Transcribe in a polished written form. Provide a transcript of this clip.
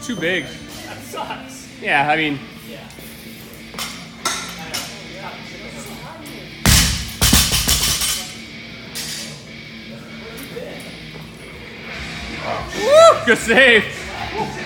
too big. That sucks. Yeah, I mean. Yeah. Woo! Good save.